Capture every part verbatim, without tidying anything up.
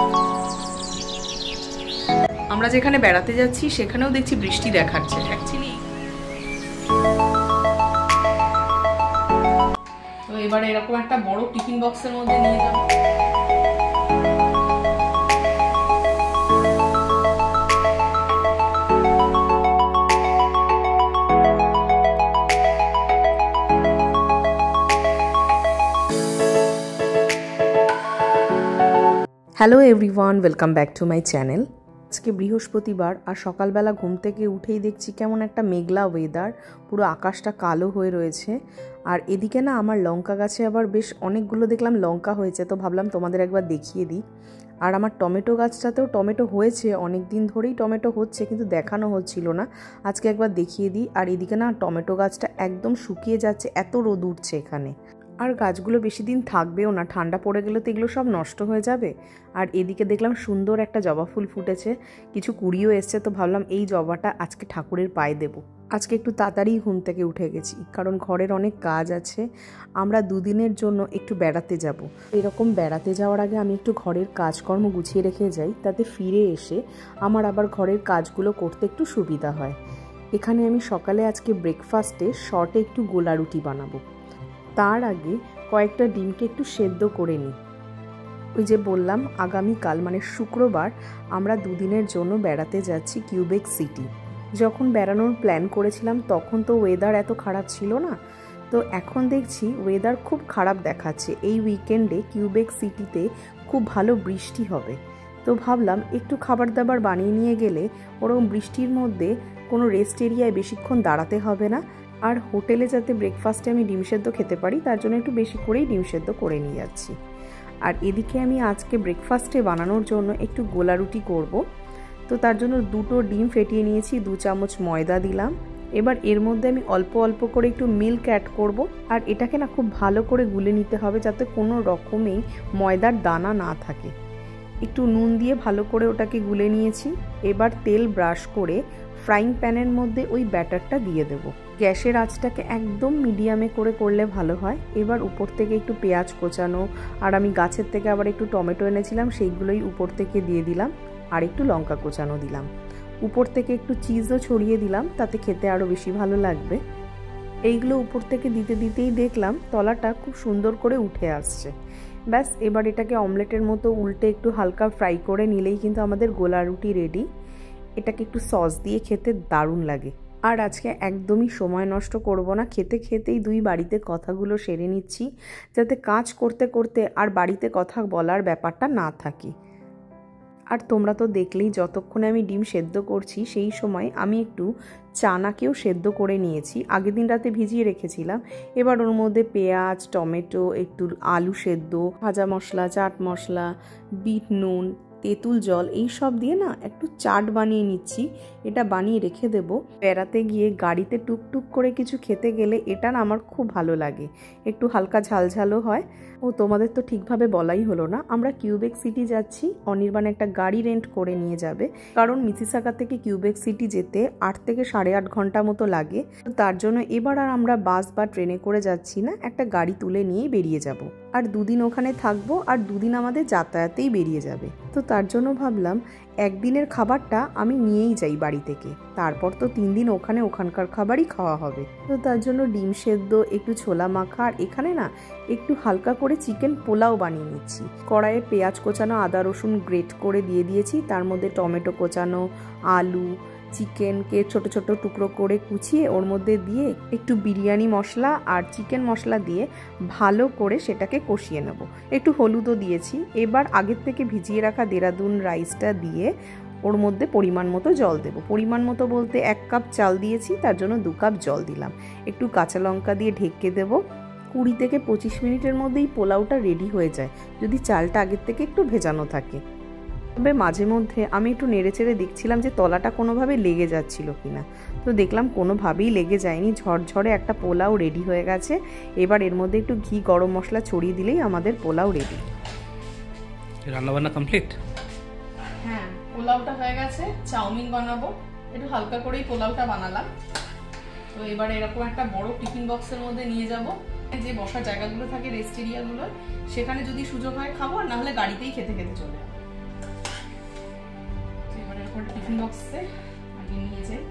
আমরা যেখানে বেড়াতে যাচ্ছি সেখানেও দেখছি বৃষ্টি দেখাচ্ছে অ্যাকচুয়ালি। তো এবারে এরকম একটা বড় টিফিন বক্সের মধ্যে নিয়ে যাব। Hello everyone, welcome back to my channel. আজকে বৃহস্পতিবার আর সকালবেলা ঘুম থেকে উঠেই দেখছি কেমন একটা মেঘলা ওয়েদার, পুরো আকাশটা কালো হয়ে রয়েছে। আর এদিকে না আমার লঙ্কা গাছে আবার বেশ অনেকগুলো দেখলাম লঙ্কা হয়েছে, তো ভাবলাম তোমাদের একবার দেখিয়ে দিই। আর আমার টমেটো গাছটাতেও টমেটো হয়েছে, অনেক দিন ধরেই টমেটো হচ্ছে কিন্তু দেখানো হচ্ছিল না, আজকে একবার দেখিয়ে দিই। আর এদিকে না টমেটো গাছটা একদম শুকিয়ে যাচ্ছে, এত রোদ উঠছে এখানে। আর গাছগুলো বেশি দিন থাকবেও না, ঠান্ডা পড়ে গেলে তো এগুলো সব নষ্ট হয়ে যাবে। আর এদিকে দেখলাম সুন্দর একটা জবা ফুল ফুটেছে, কিছু কুড়িও এসছে, তো ভাবলাম এই জবাটা আজকে ঠাকুরের পায়ে দেব। আজকে একটু তাড়াতাড়ি ঘুম থেকে উঠে গেছি, কারণ ঘরের অনেক কাজ আছে। আমরা দুদিনের জন্য একটু বেড়াতে যাব। এরকম বেড়াতে যাওয়ার আগে আমি একটু ঘরের কাজকর্ম গুছিয়ে রেখে যাই, তাতে ফিরে এসে আমার আবার ঘরের কাজগুলো করতে একটু সুবিধা হয়। এখানে আমি সকালে আজকে ব্রেকফাস্টে শর্টে একটু গোলা রুটি বানাবো। তার আগে কয়েকটা ডিমকে একটু সেদ্ধ করে নিই। ওই যে বললাম আগামীকাল মানে শুক্রবার আমরা দুদিনের জন্য বেড়াতে যাচ্ছি কিউবেক সিটি। যখন বেড়ানোর প্ল্যান করেছিলাম তখন তো ওয়েদার এত খারাপ ছিল না, তো এখন দেখছি ওয়েদার খুব খারাপ দেখাচ্ছে। এই উইকেন্ডে কিউবেক সিটিতে খুব ভালো বৃষ্টি হবে, তো ভাবলাম একটু খাবার দাবার বানিয়ে নিয়ে গেলে ওরকম বৃষ্টির মধ্যে কোনো রেস্ট এরিয়ায় বেশিক্ষণ দাঁড়াতে হবে না। আর হোটেলে যাতে ব্রেকফাস্টে আমি ডিম সেদ্ধ খেতে পারি তার জন্য একটু বেশি করেই ডিম সেদ্ধ করে নিয়ে যাচ্ছি। আর এদিকে আমি আজকে ব্রেকফাস্টে বানানোর জন্য একটু গোলা রুটি করব, তো তার জন্য দুটো ডিম ফেটিয়ে নিয়েছি, দু চামচ ময়দা দিলাম। এবার এর মধ্যে আমি অল্প অল্প করে একটু মিল্ক অ্যাড করব। আর এটাকে না খুব ভালো করে গুলে নিতে হবে যাতে কোনো রকমেই ময়দার দানা না থাকে। একটু নুন দিয়ে ভালো করে ওটাকে গুলে নিয়েছি। এবার তেল ব্রাশ করে ফ্রাইং প্যানের মধ্যে ওই ব্যাটারটা দিয়ে দেব। গ্যাসের আঁচটাকে একদম মিডিয়ামে করে করলে ভালো হয়। এবার উপর থেকে একটু পেঁয়াজ কোচানো, আর আমি গাছের থেকে আবার একটু টমেটো এনেছিলাম সেইগুলোই উপর থেকে দিয়ে দিলাম, আর একটু লঙ্কা কোচানো দিলাম। উপর থেকে একটু চিজও ছড়িয়ে দিলাম, তাতে খেতে আরও বেশি ভালো লাগবে। এইগুলো উপর থেকে দিতে দিতেই দেখলাম তলাটা খুব সুন্দর করে উঠে আসছে। ব্যাস এবার এটাকে অমলেটের মতো উল্টে একটু হালকা ফ্রাই করে নিলেই কিন্তু আমাদের গোলা রুটি রেডি। এটাকে একটু সস দিয়ে খেতে দারুণ লাগে। আর আজকে একদমই সময় নষ্ট করব না, খেতে খেতেই দুই বাড়িতে কথাগুলো সেরে নিচ্ছি, যাতে কাজ করতে করতে আর বাড়িতে কথা বলার ব্যাপারটা না থাকে। আর তোমরা তো দেখলেই যতক্ষণে আমি ডিম সেদ্ধ করছি সেই সময় আমি একটু চানাকেও সেদ্ধ করে নিয়েছি, আগের দিন রাতে ভিজিয়ে রেখেছিলাম। এবার ওর মধ্যে পেঁয়াজ, টমেটো, একটু আলু সেদ্ধ, ভাজা মশলা, চাট মশলা, বিট নুন, তেঁতুল জল এই সব দিয়ে না একটু চাট বানিয়ে নিচ্ছি। এটা বানিয়ে রেখে দেব, বেড়াতে গিয়ে গাড়িতে টুকটুক করে কিছু খেতে গেলে এটা না আমার খুব ভালো লাগে, একটু হালকা ঝালঝালও হয়। ও তোমাদের তো ঠিকভাবে বলাই হলো না, আমরা কিউবেক সিটি যাচ্ছি। অনির্বাণ একটা গাড়ি রেন্ট করে নিয়ে যাবে, কারণ মিসিসাগা থেকে কিউবেক সিটি যেতে আট থেকে সাড়ে আট ঘন্টা মতো লাগে। তার জন্য এবার আর আমরা বাস বা ট্রেনে করে যাচ্ছি না, একটা গাড়ি তুলে নিয়েই বেরিয়ে যাব। আর দুদিন ওখানে থাকবো, আর দুদিন আমাদের যাতায়াতেই বেরিয়ে যাবে। তো তার জন্য ভাবলাম একদিনের খাবারটা আমি নিয়েই যাই বাড়ি থেকে, তারপর তো তিন দিন ওখানে ওখানকার খাবারই খাওয়া হবে। তো তার জন্য ডিম সেদ্ধ, একটু ছোলা মাখা, আর এখানে না একটু হালকা করে চিকেন পোলাও বানিয়ে নিচ্ছি। কড়াইয়ে পেঁয়াজ কোচানো, আদা রসুন গ্রেট করে দিয়ে দিয়েছি, তার মধ্যে টমেটো কোচানো, আলু, চিকেনকে ছোট ছোট টুকরো করে কুচিয়ে ওর মধ্যে দিয়ে একটু বিরিয়ানি মশলা আর চিকেন মশলা দিয়ে ভালো করে সেটাকে কষিয়ে নেব। একটু হলুদও দিয়েছি। এবার আগের থেকে ভিজিয়ে রাখা দেরাদুন রাইসটা দিয়ে ওর মধ্যে পরিমাণ মতো জল দেব। পরিমাণ মতো বলতে এক কাপ চাল দিয়েছি, তার জন্য দু কাপ জল দিলাম। একটু কাঁচা লঙ্কা দিয়ে ঢেকে দেব। কুড়ি থেকে পঁচিশ মিনিটের মধ্যেই পোলাওটা রেডি হয়ে যায়, যদি চালটা আগের থেকে একটু ভেজানো থাকে। তবে মাঝে মধ্যে আমি একটু নেড়ে চেড়ে দেখছিলাম যে তলাটা কোনোভাবে লেগে যাচ্ছিল কিনা, তো দেখলাম কোনোভাবেই লেগে যায়নি। ঝরঝরে একটা পোলাও রেডি হয়ে গেছে। এবার এর মধ্যে একটু ঘি গরম মশলা ছড়িয়ে দিলেই আমাদের পোলাও রেডি। রান্নাবান্না কমপ্লিট? হ্যাঁ, পোলাওটা হয়ে গেছে। চাউমিন বানাবো, একটু হালকা করেই পোলাওটা বানালাম। তো এবার এরকম একটা বড় টিফিন বক্সের মধ্যে নিয়ে যাব। যে বসার জায়গাগুলো থাকে রেস্ট এরিয়াগুলো, সেখানে যদি সুযোগ হয় খাবো, আর না হলে গাড়িতেই খেতে খেতে চলে যাবো। টিফিন বক্সে আগে নিয়ে যাই।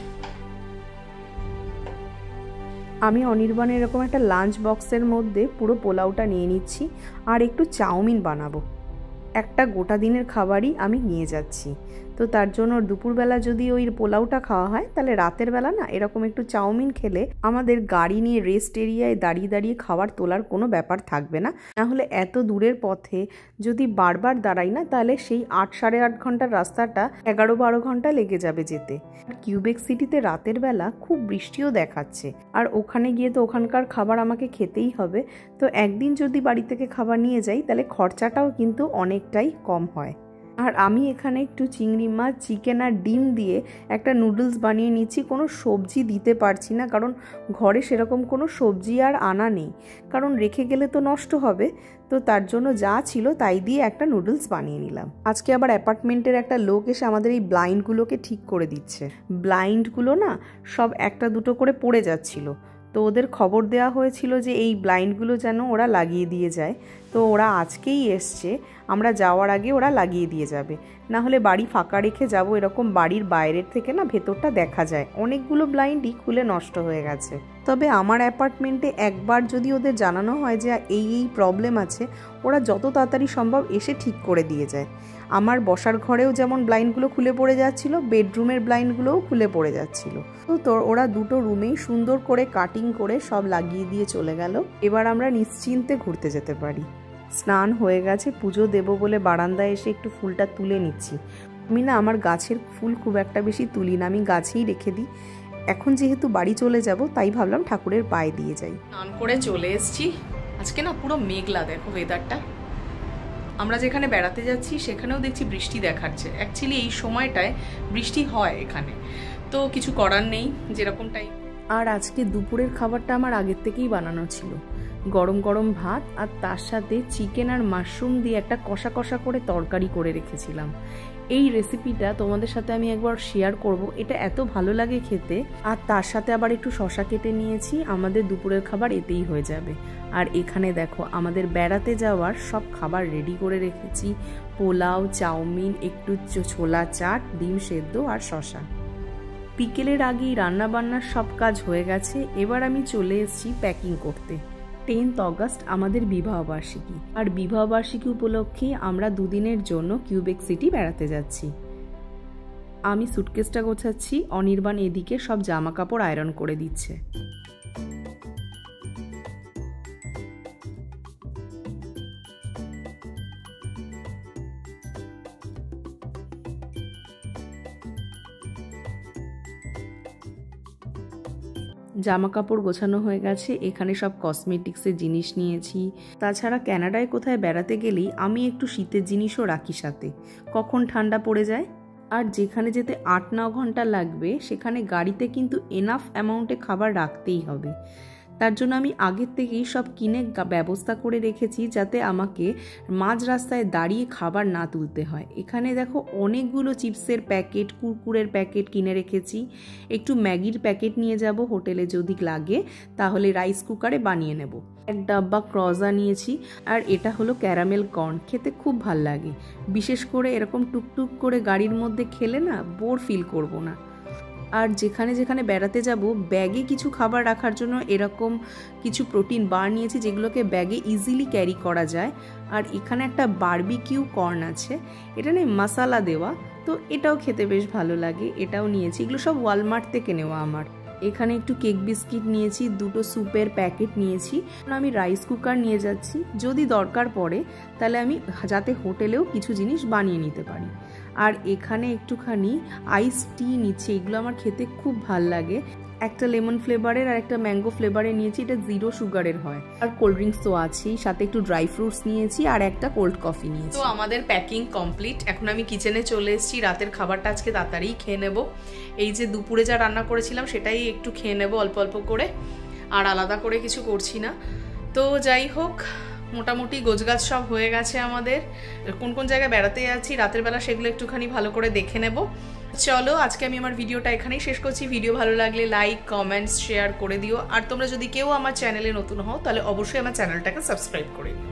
আমি অনির্বাণের এরকম একটা লাঞ্চ বক্সের মধ্যে পুরো পোলাওটা নিয়ে নিচ্ছি আর একটু চাউমিন বানাবো। একটা গোটা দিনের খাবারই আমি নিয়ে যাচ্ছি। তো তার জন্য দুপুরবেলা যদি ওই পোলাওটা খাওয়া হয় তাহলে রাতের বেলা না এরকম একটু চাউমিন খেলে আমাদের গাড়ি নিয়ে রেস্ট এরিয়ায় দাঁড়িয়ে দাঁড়িয়ে খাবার তোলার কোনো ব্যাপার থাকবে না। নাহলে এত দূরের পথে যদি বারবার দাঁড়াই না তাহলে সেই আট সাড়ে আট ঘন্টার রাস্তাটা এগারো বারো ঘন্টা লেগে যাবে যেতে। আর কিউবেক সিটিতে রাতের বেলা খুব বৃষ্টিও দেখাচ্ছে, আর ওখানে গিয়ে তো ওখানকার খাবার আমাকে খেতেই হবে। তো একদিন যদি বাড়ি থেকে খাবার নিয়ে যাই তাহলে খরচাটাও কিন্তু অনেকটাই কম হয়। আর আমি এখানে একটু চিংড়ি মাছ, চিকেন আর ডিম দিয়ে একটা নুডলস বানিয়ে নিচ্ছি। কোনো সবজি দিতে পারছি না, কারণ ঘরে সেরকম কোনো সবজি আর আনা নেই, কারণ রেখে গেলে তো নষ্ট হবে। তো তার জন্য যা ছিল তাই দিয়ে একটা নুডলস বানিয়ে নিলাম। আজকে আবার অ্যাপার্টমেন্টের একটা লোক এসে আমাদের এই ব্লাইন্ডগুলোকে ঠিক করে দিচ্ছে। ব্লাইন্ডগুলো না সব একটা দুটো করে পড়ে যাচ্ছিল, তো ওদের খবর দেওয়া হয়েছিল যে এই ব্লাইন্ডগুলো যেন ওরা লাগিয়ে দিয়ে যায়। তো ওরা আজকেই এসছে, আমরা যাওয়ার আগে ওরা লাগিয়ে দিয়ে যাবে, না হলে বাড়ি ফাঁকা রেখে যাব। এরকম বাড়ির বাইরের থেকে না ভেতরটা দেখা যায়। অনেকগুলো ব্লাইন্ডই খুলে নষ্ট হয়ে গেছে। তবে আমার অ্যাপার্টমেন্টে একবার যদি ওদের জানানো হয় যে এই এই প্রবলেম আছে, ওরা যত তাড়াতাড়ি সম্ভব এসে ঠিক করে দিয়ে যায়। আমার বসার ঘরেও যেমন ব্লাইন্ডগুলো খুলে পড়ে যাচ্ছিল, বেডরুমের ব্লাইন্ডগুলোও খুলে পড়ে যাচ্ছিল। তো তোর ওরা দুটো রুমেই সুন্দর করে কাটিং করে সব লাগিয়ে দিয়ে চলে গেল। এবার আমরা নিশ্চিন্তে ঘুরতে যেতে পারি। স্নান হয়ে গেছে, পুজো দেবো বলে বারান্দায় এসে একটু ফুলটা তুলে নিচ্ছি। আমি না আমার গাছের ফুল খুব একটা বেশি তুলি না, আমি গাছেই রেখে দিই। এখন যেহেতু বাড়ি চলে যাব তাই ভাবলাম ঠাকুরের পায়ে দিয়ে যাই। স্নান করে চলে এসেছি। আজকে না পুরো মেঘলা, দেখো ওয়েদারটা। আমরা যেখানে বেড়াতে যাচ্ছি সেখানেও দেখছি বৃষ্টি দেখাচ্ছে। অ্যাকচুয়ালি এই সময়টায় বৃষ্টি হয় এখানে, তো কিছু করার নেই, যেরকম টাইম। আর আজকে দুপুরের খাবারটা আমার আগের থেকেই বানানো ছিল। গরম গরম ভাত আর তার সাথে চিকেন আর মাশরুম দিয়ে একটা কষা কষা করে তরকারি করে রেখেছিলাম। এই রেসিপিটা তোমাদের সাথে আমি একবার শেয়ার করব। এটা এত ভালো লাগে খেতে। আর তার সাথে আবার একটু শসা কেটে নিয়েছি। আমাদের দুপুরের খাবার এতেই হয়ে যাবে। আর এখানে দেখো আমাদের বেড়াতে যাওয়ার সব খাবার রেডি করে রেখেছি। পোলাও, চাউমিন, একটু ছোলা চাট, ডিম সেদ্ধ আর শসা। বিকেলের আগেই রান্না বান্নার সব কাজ হয়ে গেছে। এবার আমি চলে এসেছি প্যাকিং করতে। টেন্থ অগস্ট আমাদের বিবাহবার্ষিকী, আর বিবাহবার্ষিকী উপলক্ষে আমরা দুদিনের জন্য কিউবেক সিটি বেড়াতে যাচ্ছি। আমি সুটকেসটা গোছাচ্ছি, অনির্বাণ এদিকে সব জামা কাপড় আয়রন করে দিচ্ছে। জামা কাপড় গোছানো হয়ে গেছে। এখানে সব কসমেটিক্সের জিনিস নিয়েছি। তাছাড়া ক্যানাডায় কোথায় বেড়াতে গেলেই আমি একটু শীতের জিনিসও রাখি সাথে, কখন ঠান্ডা পড়ে যায়। আর যেখানে যেতে আট ন ঘন্টা লাগবে সেখানে গাড়িতে কিন্তু এনাফ অ্যামাউন্টে খাবার রাখতেই হবে। তার জন্য আমি আগের থেকেই সব কিনে ব্যবস্থা করে রেখেছি, যাতে আমাকে মাঝ রাস্তায় দাঁড়িয়ে খাবার না তুলতে হয়। এখানে দেখো অনেকগুলো চিপসের প্যাকেট, কুরকুরের প্যাকেট কিনে রেখেছি। একটু ম্যাগির প্যাকেট নিয়ে যাব হোটেলে, যদি লাগে তাহলে রাইস কুকারে বানিয়ে নেব। এক ডাব্বা ক্রজা নিয়েছি, আর এটা হলো ক্যারামেল কর্ন। খেতে খুব ভাল লাগে, বিশেষ করে এরকম টুকটুক করে গাড়ির মধ্যে খেলে না বোর ফিল করব না। আর যেখানে যেখানে বেড়াতে যাব ব্যাগে কিছু খাবার রাখার জন্য এরকম কিছু প্রোটিন বার নিয়েছি, যেগুলোকে ব্যাগে ইজিলি ক্যারি করা যায়। আর এখানে একটা বারবিকিউ কর্ন আছে, এটা নেই মশলা দেওয়া, তো এটাও খেতে বেশ ভালো লাগে, এটাও নিয়েছি। এগুলো সব ওয়ালমার্ট থেকে নেওয়া আমার। এখানে একটু কেক বিস্কিট নিয়েছি, দুটো স্যুপের প্যাকেট নিয়েছি। আমি রাইস কুকার নিয়ে যাচ্ছি, যদি দরকার পড়ে তাহলে আমি যাতে হোটেলেও কিছু জিনিস বানিয়ে নিতে পারি। আর এখানে একটুখানি আইস টি নিচ্ছি, এগুলো আমার খেতে খুব ভাল লাগে। একটা লেমন ফ্লেভারের আর একটা ম্যাঙ্গো ফ্লেভারের নিয়েছি, এটা জিরো সুগারের হয়। আর কোল্ড ড্রিঙ্কস তো আছেই, সাথে একটু ড্রাই ফ্রুটস নিয়েছি আর একটা কোল্ড কফি নিয়েছি। তো আমাদের প্যাকিং কমপ্লিট। এখন আমি কিচেনে চলে এসেছি। রাতের খাবারটা আজকে তাড়াতাড়ি খেয়ে নেব। এই যে দুপুরে যা রান্না করেছিলাম সেটাই একটু খেয়ে নেব অল্প অল্প করে, আর আলাদা করে কিছু করছি না। তো যাই হোক, মোটামুটি গোছগাছ সব হয়ে গেছে আমাদের। কোন কোন জায়গায় বেড়াতে যাচ্ছি রাতের বেলা সেগুলো একটুখানি ভালো করে দেখে নেব। চলো আজকে আমি আমার ভিডিওটা এখানেই শেষ করছি। ভিডিও ভালো লাগলে লাইক, কমেন্টস, শেয়ার করে দিও। আর তোমরা যদি কেউ আমার চ্যানেলে নতুন হও তাহলে অবশ্যই আমার চ্যানেলটাকে সাবস্ক্রাইব করে দিও।